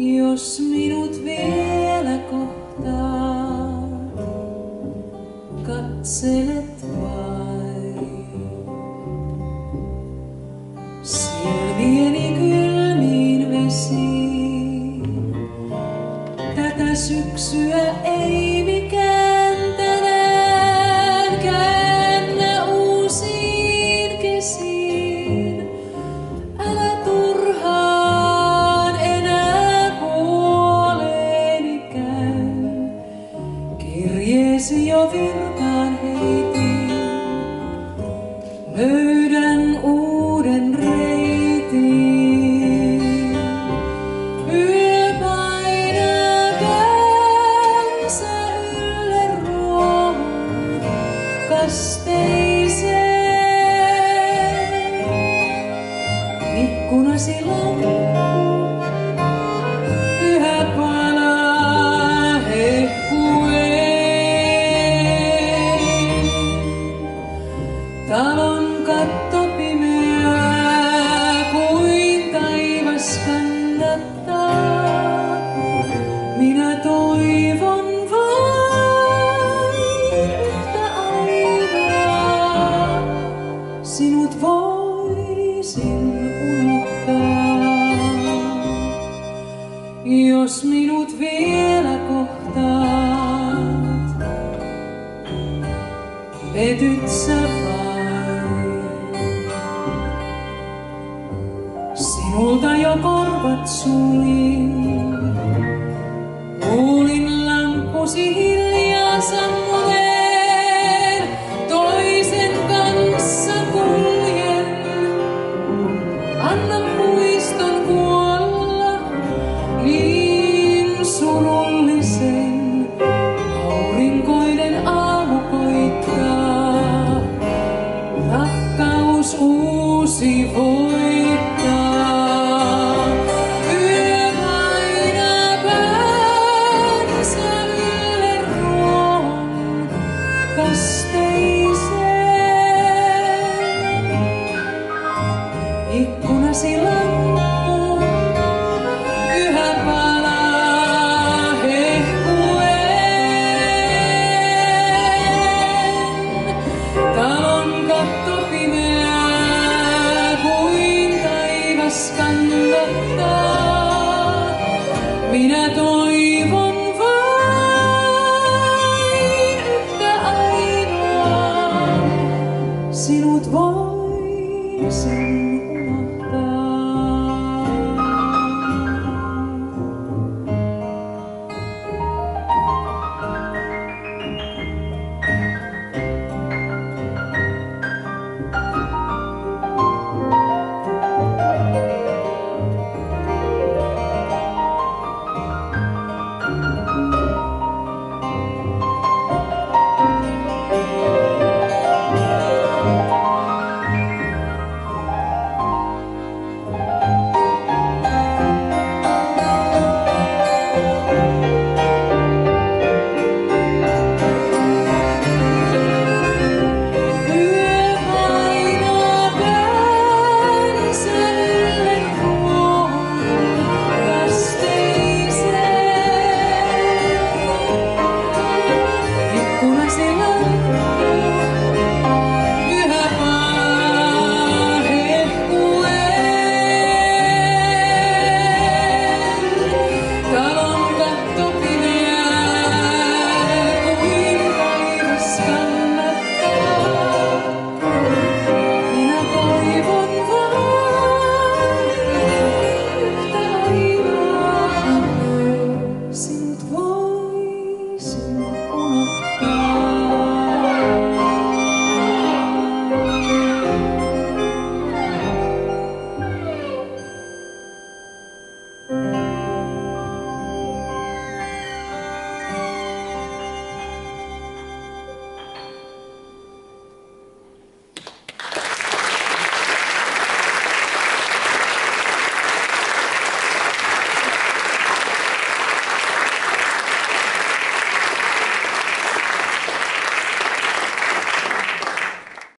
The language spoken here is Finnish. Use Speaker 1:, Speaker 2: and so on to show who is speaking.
Speaker 1: Jos minut vielä kohtaat, katselet vain silmieni kylmiin vesiin. Tätä syksyä ei mikään tänään käännä uusiin kesiin. Älä turhaan enää puoleeni käy. Kirjeesi jo virtaan heitin, löydän uuden reitin. Yö painaa päänsä ylle ruohon kasteiseen. Ikkunasi lamppu yhä palaa hehkuen. Talon katto pimeää kuin taivas kannattaa. Minä toivon vain yhtä ainoaa, sinut voisin unohtaa. Jos minut vielä kohtaat, petyt sä vain. Sinulta jo korvat suljin, kuulin lamppusi hiljaa sammuneen. Toisen kanssa kuljen, anna muiston kuolla niin surullisen. Aurinkoinen aamu koittaa, rakkaus uusi voittaa. Yö painaa päänsä ylle ruohon kasteiseen. Ikkunasi lamppu yhä palaa hehkuen. Talon katto pimeää kuin taivas kannattaa. Minä toivon